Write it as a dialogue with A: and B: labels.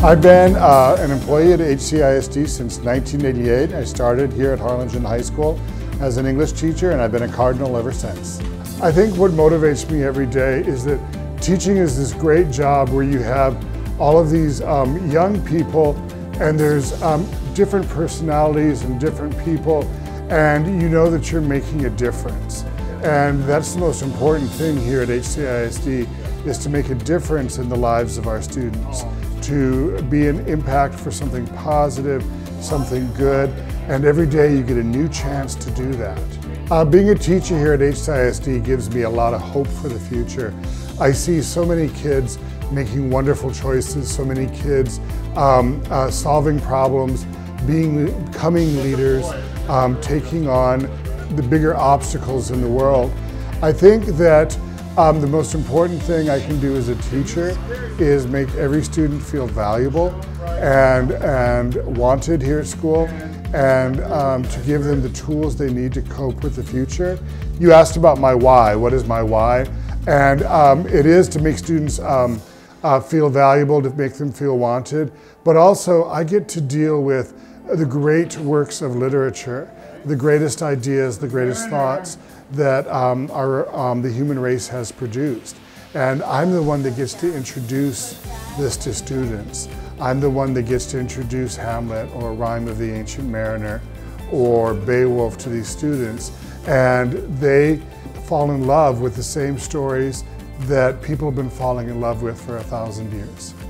A: I've been an employee at HCISD since 1988. I started here at Harlingen High School as an English teacher, and I've been a Cardinal ever since. I think what motivates me every day is that teaching is this great job where you have all of these young people, and there's different personalities and different people, and you know that you're making a difference. And that's the most important thing here at HCISD, is to make a difference in the lives of our students, to be an impact for something positive, something good, and every day you get a new chance to do that. Being a teacher here at HCISD gives me a lot of hope for the future. I see so many kids making wonderful choices, so many kids solving problems, becoming leaders, taking on the bigger obstacles in the world. I think that the most important thing I can do as a teacher is make every student feel valuable and wanted here at school, and to give them the tools they need to cope with the future. You asked about my why. What is my why? And it is to make students feel valuable, to make them feel wanted, but also I get to deal with the great works of literature, the greatest ideas, the greatest thoughts that the human race has produced. And I'm the one that gets to introduce this to students. I'm the one that gets to introduce Hamlet or Rime of the Ancient Mariner or Beowulf to these students, and they fall in love with the same stories that people have been falling in love with for 1,000 years.